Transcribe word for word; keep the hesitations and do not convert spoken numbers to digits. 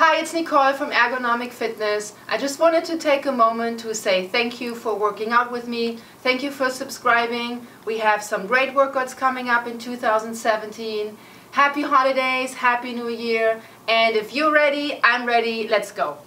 Hi, it's Nicole from Ergonomic Fitness. I just wanted to take a moment to say thank you for working out with me. Thank you for subscribing. We have some great workouts coming up in two thousand seventeen. Happy holidays, Happy New Year, and if you're ready, I'm ready. Let's go.